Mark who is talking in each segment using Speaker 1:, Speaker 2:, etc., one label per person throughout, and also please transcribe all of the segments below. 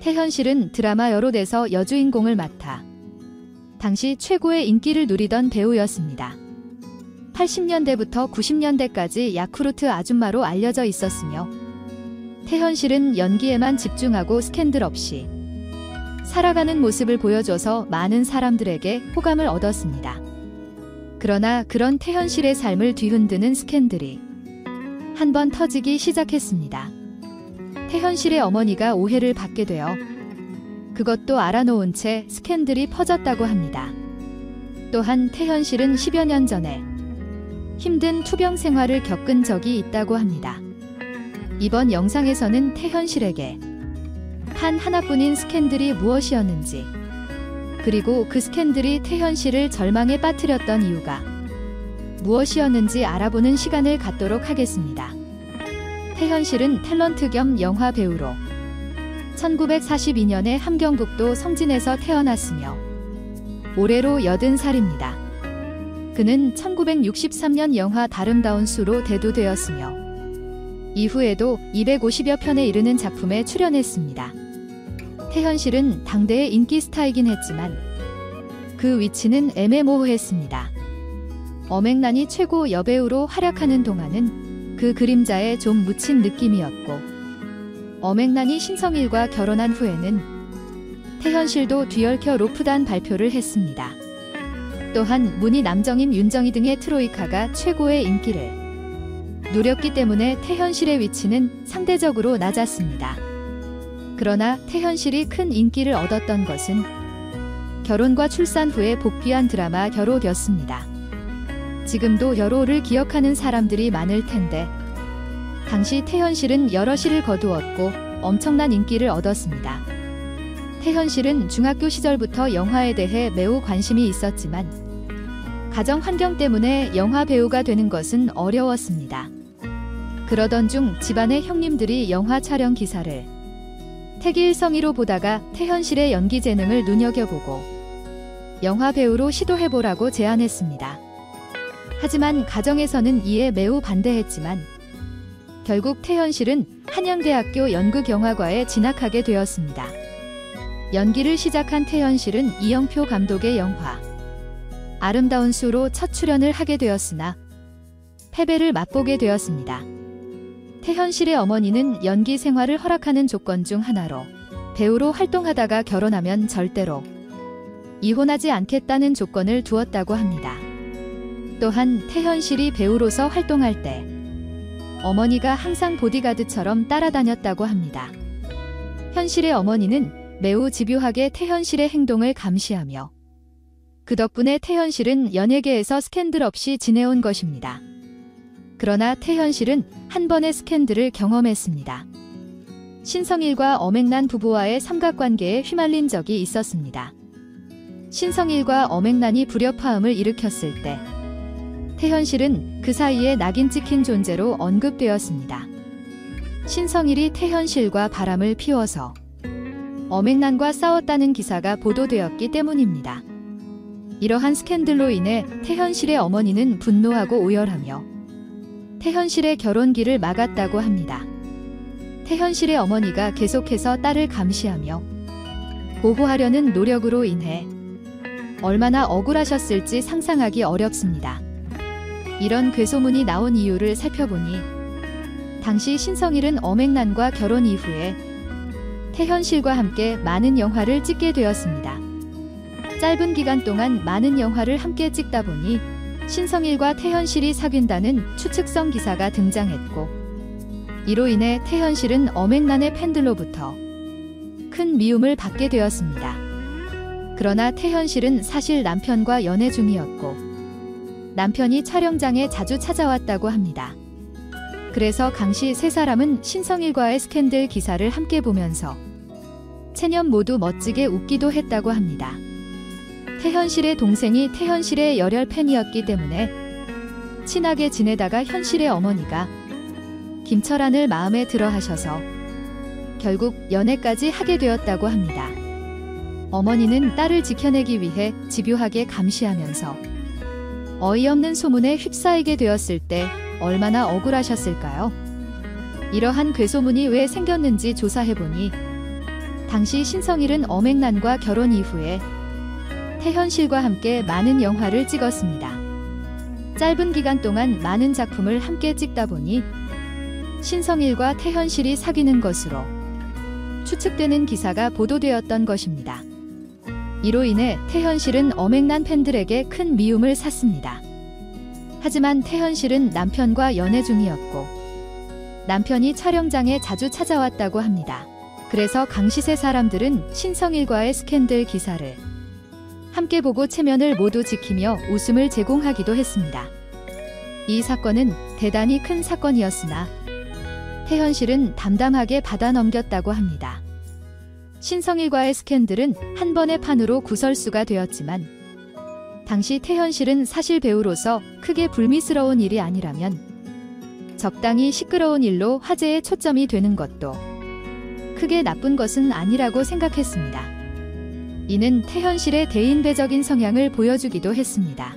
Speaker 1: 태현실은 드라마 여롯에서 여주인공을 맡아 당시 최고의 인기를 누리던 배우였습니다. 80년대부터 90년대까지 야쿠르트 아줌마로 알려져 있었으며 태현실은 연기에만 집중하고 스캔들 없이 살아가는 모습을 보여줘서 많은 사람들에게 호감을 얻었습니다. 그러나 그런 태현실의 삶을 뒤흔드는 스캔들이 한번 터지기 시작했습니다. 태현실의 어머니가 오해를 받게 되어 그것도 알아놓은 채 스캔들이 퍼졌다고 합니다. 또한 태현실은 10여 년 전에 힘든 투병 생활을 겪은 적이 있다고 합니다. 이번 영상에서는 태현실에게 단 하나뿐인 스캔들이 무엇이었는지, 그리고 그 스캔들이 태현실을 절망에 빠뜨렸던 이유가 무엇이었는지 알아보는 시간을 갖도록 하겠습니다. 태현실은 탤런트 겸 영화 배우로 1942년에 함경북도 성진에서 태어났으며 올해로 80살입니다. 그는 1963년 영화 다름다운 수로 대두되었으며 이후에도 250여 편에 이르는 작품에 출연했습니다. 태현실은 당대의 인기 스타이긴 했지만 그 위치는 애매모호했습니다. 엄앵란이 최고 여배우로 활약하는 동안은 그 그림자에 좀 묻힌 느낌이었고, 엄앵란이 신성일과 결혼한 후에는 태현실도 뒤얽혀 로프단 발표를 했습니다. 또한 문희 남정인 윤정희 등의 트로이카가 최고의 인기를 누렸기 때문에 태현실의 위치는 상대적으로 낮았습니다. 그러나 태현실이 큰 인기를 얻었던 것은 결혼과 출산 후에 복귀한 드라마 여롯이었습니다. 지금도 여롯을 기억하는 사람들이 많을 텐데 당시 태현실은 여러 시를 거두었고 엄청난 인기를 얻었습니다. 태현실은 중학교 시절부터 영화에 대해 매우 관심이 있었지만 가정 환경 때문에 영화 배우가 되는 것은 어려웠습니다. 그러던 중 집안의 형님들이 영화 촬영 기사를 태기일성이로 보다가 태현실의 연기 재능을 눈여겨보고 영화 배우로 시도해보라고 제안했습니다. 하지만 가정에서는 이에 매우 반대했지만 결국 태현실은 한양대학교 연극영화과에 진학하게 되었습니다. 연기를 시작한 태현실은 이영표 감독의 영화 아름다운 수로 첫 출연을 하게 되었으나 패배를 맛보게 되었습니다. 태현실의 어머니는 연기 생활을 허락하는 조건 중 하나로 배우로 활동하다가 결혼하면 절대로 이혼하지 않겠다는 조건을 두었다고 합니다. 또한 태현실이 배우로서 활동할 때 어머니가 항상 보디가드처럼 따라다녔다고 합니다. 현실의 어머니는 매우 집요하게 태현실의 행동을 감시하며 그 덕분에 태현실은 연예계에서 스캔들 없이 지내온 것입니다. 그러나 태현실은 한 번의 스캔들을 경험했습니다. 신성일과 엄앵란 부부와의 삼각관계에 휘말린 적이 있었습니다. 신성일과 엄앵란이 불협화음을 일으켰을 때 태현실은 그 사이에 낙인 찍힌 존재로 언급되었습니다. 신성일이 태현실과 바람을 피워서 엄앵란과 싸웠다는 기사가 보도되었기 때문입니다. 이러한 스캔들로 인해 태현실의 어머니는 분노하고 오열하며 태현실의 결혼기를 막았다고 합니다. 태현실의 어머니가 계속해서 딸을 감시하며 보호하려는 노력으로 인해 얼마나 억울하셨을지 상상하기 어렵습니다. 이런 괴소문이 나온 이유를 살펴보니 당시 신성일은 엄앵란과 결혼 이후에 태현실과 함께 많은 영화를 찍게 되었습니다. 짧은 기간 동안 많은 영화를 함께 찍다 보니 신성일과 태현실이 사귄다는 추측성 기사가 등장했고, 이로 인해 태현실은 엄앵란의 팬들로부터 큰 미움을 받게 되었습니다. 그러나 태현실은 사실 남편과 연애 중이었고 남편이 촬영장에 자주 찾아왔다고 합니다. 그래서 당시 세 사람은 신성일과의 스캔들 기사를 함께 보면서 체념 모두 멋지게 웃기도 했다고 합니다. 태현실의 동생이 태현실의 열혈 팬이었기 때문에 친하게 지내다가 현실의 어머니가 김철한을 마음에 들어 하셔서 결국 연애까지 하게 되었다고 합니다. 어머니는 딸을 지켜내기 위해 집요하게 감시하면서 어이없는 소문에 휩싸이게 되었을 때 얼마나 억울하셨을까요? 이러한 괴소문이 왜 생겼는지 조사해보니 당시 신성일은 엄앵란과 결혼 이후에 태현실과 함께 많은 영화를 찍었습니다. 짧은 기간 동안 많은 작품을 함께 찍다 보니 신성일과 태현실이 사귀는 것으로 추측되는 기사가 보도되었던 것입니다. 이로 인해 태현실은 엄앵란 팬들에게 큰 미움을 샀습니다. 하지만 태현실은 남편과 연애 중이었고 남편이 촬영장에 자주 찾아왔다고 합니다. 그래서 강시세 사람들은 신성일과의 스캔들 기사를 함께 보고 체면을 모두 지키며 웃음을 제공하기도 했습니다. 이 사건은 대단히 큰 사건이었으나 태현실은 담담하게 받아 넘겼다고 합니다. 신성일과의 스캔들은 한 번의 판으로 구설수가 되었지만 당시 태현실은 사실 배우로서 크게 불미스러운 일이 아니라면 적당히 시끄러운 일로 화제의 초점이 되는 것도 크게 나쁜 것은 아니라고 생각했습니다. 이는 태현실의 대인배적인 성향을 보여주기도 했습니다.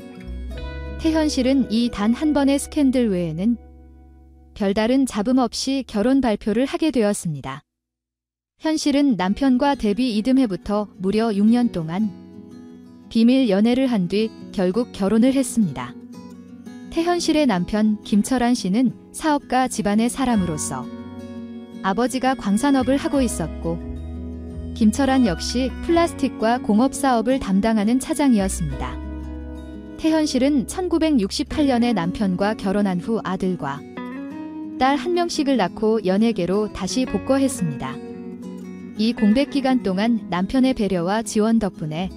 Speaker 1: 태현실은 이 단 한 번의 스캔들 외에는 별다른 잡음 없이 결혼 발표를 하게 되었습니다. 현실은 남편과 데뷔 이듬해부터 무려 6년 동안 비밀 연애를 한 뒤 결국 결혼을 했습니다. 태현실의 남편 김철한 씨는 사업가 집안의 사람으로서 아버지가 광산업을 하고 있었고 김철한 역시 플라스틱과 공업사업을 담당하는 차장이었습니다. 태현실은 1968년에 남편과 결혼한 후 아들과 딸 1명씩을 낳고 연예계로 다시 복귀했습니다. 이 공백 기간 동안 남편의 배려와 지원 덕분에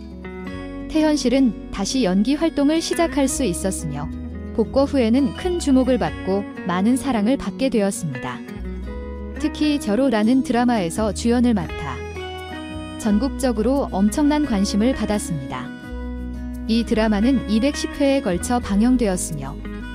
Speaker 1: 태현실은 다시 연기 활동을 시작할 수 있었으며 복귀 후에는 큰 주목을 받고 많은 사랑을 받게 되었습니다. 특히 저로라는 드라마에서 주연을 맡아 전국적으로 엄청난 관심을 받았습니다. 이 드라마는 210회에 걸쳐 방영되었으며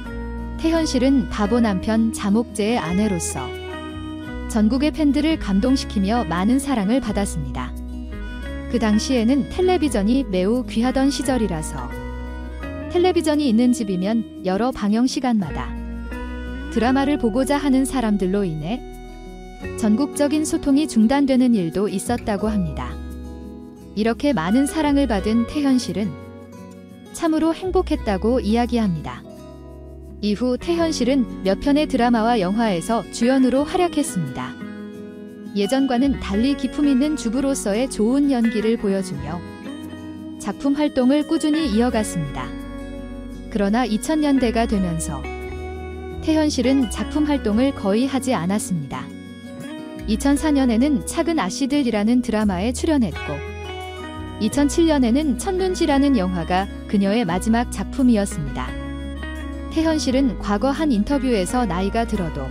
Speaker 1: 태현실은 바보 남편 자목재의 아내로서 전국의 팬들을 감동시키며 많은 사랑을 받았습니다. 그 당시에는 텔레비전이 매우 귀하던 시절이라서 텔레비전이 있는 집이면 여러 방영 시간마다 드라마를 보고자 하는 사람들로 인해 전국적인 소통이 중단되는 일도 있었다고 합니다. 이렇게 많은 사랑을 받은 태현실은 참으로 행복했다고 이야기합니다. 이후 태현실은 몇 편의 드라마와 영화에서 주연으로 활약했습니다. 예전과는 달리 기품 있는 주부로서의 좋은 연기를 보여주며 작품 활동을 꾸준히 이어갔습니다. 그러나 2000년대가 되면서 태현실은 작품 활동을 거의 하지 않았습니다. 2004년에는 작은 아씨들이라는 드라마에 출연했고 2007년에는 첫눈지라는 영화가 그녀의 마지막 작품이었습니다. 태현실은 과거 한 인터뷰에서 나이가 들어도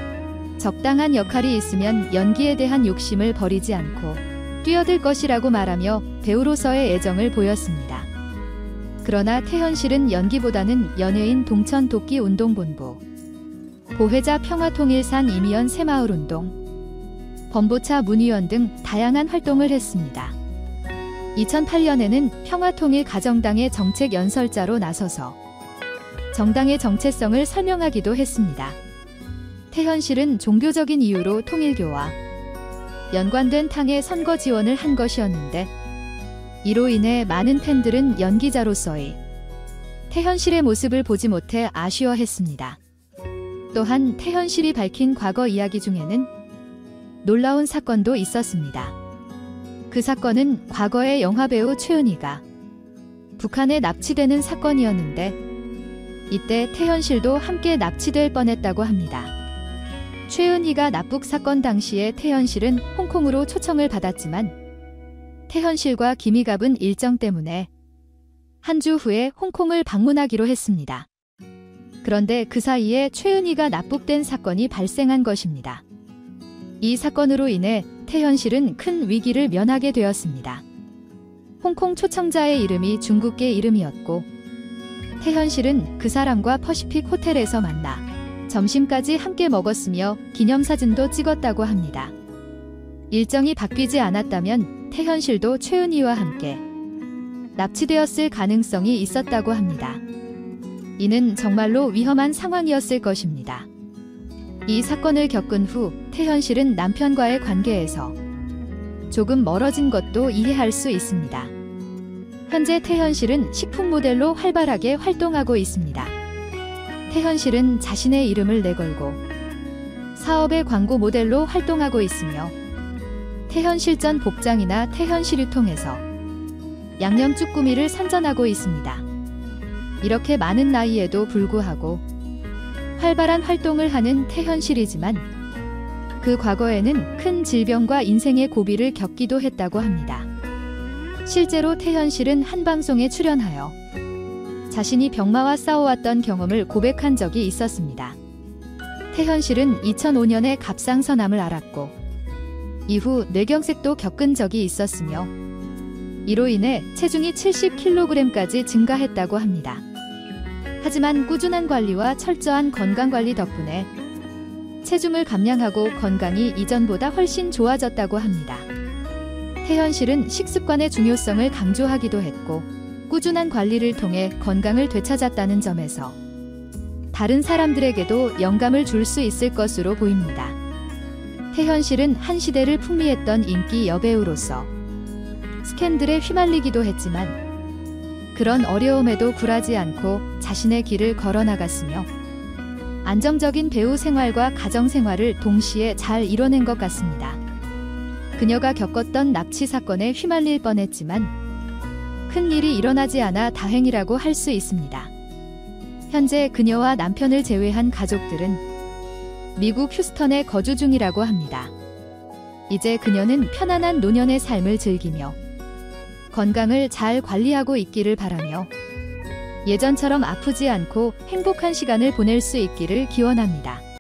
Speaker 1: 적당한 역할이 있으면 연기에 대한 욕심을 버리지 않고 뛰어들 것이라고 말하며 배우로서의 애정을 보였습니다. 그러나 태현실은 연기보다는 연예인 동천 도끼운동본부, 보혜자 평화통일산 이미연 새마을운동, 범보차 문의원 등 다양한 활동을 했습니다. 2008년에는 평화통일 가정당의 정책 연설자로 나서서 정당의 정체성을 설명하기도 했습니다. 태현실은 종교적인 이유로 통일교와 연관된 당의 선거 지원을 한 것이었는데 이로 인해 많은 팬들은 연기자로서의 태현실의 모습을 보지 못해 아쉬워했습니다. 또한 태현실이 밝힌 과거 이야기 중에는 놀라운 사건도 있었습니다. 그 사건은 과거의 영화배우 최은희가 북한에 납치되는 사건이었는데 이때 태현실도 함께 납치될 뻔했다고 합니다. 최은희가 납북 사건 당시에 태현실은 홍콩으로 초청을 받았지만 태현실과 김희갑은 일정 때문에 한 주 후에 홍콩을 방문하기로 했습니다. 그런데 그 사이에 최은희가 납북된 사건이 발생한 것입니다. 이 사건으로 인해 태현실은 큰 위기를 면하게 되었습니다. 홍콩 초청자의 이름이 중국계 이름이었고 태현실은 그 사람과 퍼시픽 호텔에서 만나 점심까지 함께 먹었으며 기념사진도 찍었다고 합니다. 일정이 바뀌지 않았다면 태현실도 최은희와 함께 납치되었을 가능성이 있었다고 합니다. 이는 정말로 위험한 상황이었을 것입니다. 이 사건을 겪은 후 태현실은 남편과의 관계에서 조금 멀어진 것도 이해할 수 있습니다. 현재 태현실은 식품 모델로 활발하게 활동하고 있습니다. 태현실은 자신의 이름을 내걸고 사업의 광고 모델로 활동하고 있으며 태현실전 복장이나 태현실을 통해서 양념 쭈꾸미를 선전하고 있습니다. 이렇게 많은 나이에도 불구하고 활발한 활동을 하는 태현실이지만 그 과거에는 큰 질병과 인생의 고비를 겪기도 했다고 합니다. 실제로 태현실은 한 방송에 출연하여 자신이 병마와 싸워왔던 경험을 고백한 적이 있었습니다. 태현실은 2005년에 갑상선암을 앓았고 이후 뇌경색도 겪은 적이 있었으며 이로 인해 체중이 70kg까지 증가했다고 합니다. 하지만 꾸준한 관리와 철저한 건강관리 덕분에 체중을 감량하고 건강이 이전보다 훨씬 좋아졌다고 합니다. 태현실은 식습관의 중요성을 강조하기도 했고 꾸준한 관리를 통해 건강을 되찾았다는 점에서 다른 사람들에게도 영감을 줄 수 있을 것으로 보입니다. 태현실은 한 시대를 풍미했던 인기 여배우로서 스캔들에 휘말리기도 했지만 그런 어려움에도 굴하지 않고 자신의 길을 걸어나갔으며 안정적인 배우 생활과 가정 생활을 동시에 잘 이뤄낸 것 같습니다. 그녀가 겪었던 납치 사건에 휘말릴 뻔했지만 큰 일이 일어나지 않아 다행이라고 할 수 있습니다. 현재 그녀와 남편을 제외한 가족들은 미국 휴스턴에 거주 중이라고 합니다. 이제 그녀는 편안한 노년의 삶을 즐기며 건강을 잘 관리하고 있기를 바라며 예전처럼 아프지 않고 행복한 시간을 보낼 수 있기를 기원합니다.